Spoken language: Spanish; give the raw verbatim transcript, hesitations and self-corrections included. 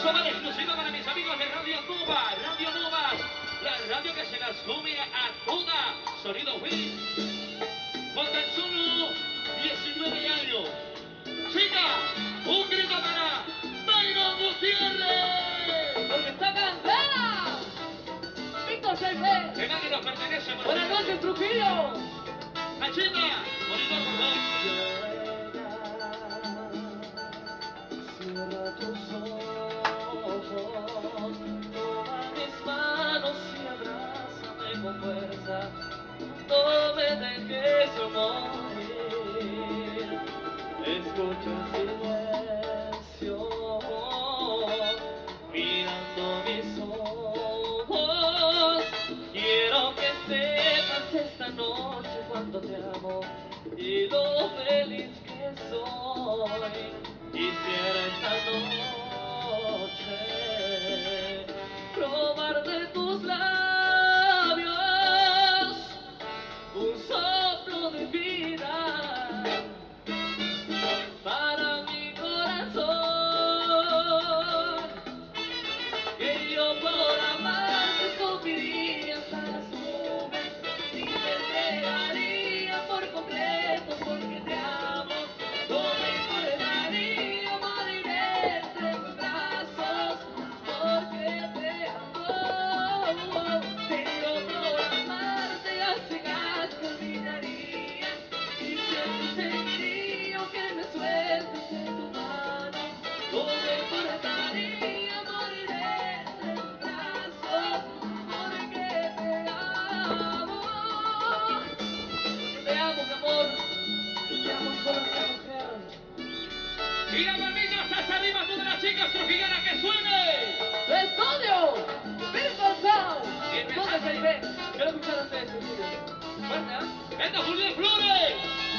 Eso va de exclusiva para mis amigos de Radio Nova, Radio Nova, la radio que se las come a toda. Sonido Win, con tan solo diecinueve años. Chica, un grito para Byron Gutiérrez. Porque está cantera. Víctor Seifé. Que nadie nos pertenece. Buenas noches, Trujillo. Machita, monitor, por favor. Cierra tus ojos, toma mis manos y abrázame con fuerza. No me dejes morir. Escucha el silencio, mirando mis ojos. Quiero que sepas esta noche cuánto te amo y lo feliz que soy. Quisiera esta noche probar de tus labios un soplo de vida para mi corazón, que yo por amarte subiría hasta las nubes y te entregaría por completo porque te amo. No me importaría morir entre tus brazos porque te amo. Pero por amarte a ciegas te olvidaría y siempre seguiría aunque me sueltes de tu mano. No me importaría morir entre tus brazos porque te amo. Porque te amo, mi amor. Te amo solo esta mujer. Y la palmitas hasta arriba, todas las chicas trujillanas que suene. ¡Estudio! ¡Virtual Sound! Bien, ¿Dónde se ve? Quiero escuchar a ustedes, Trujillo. Fuerte, ¿ah? ¡Venga, Julián Flores!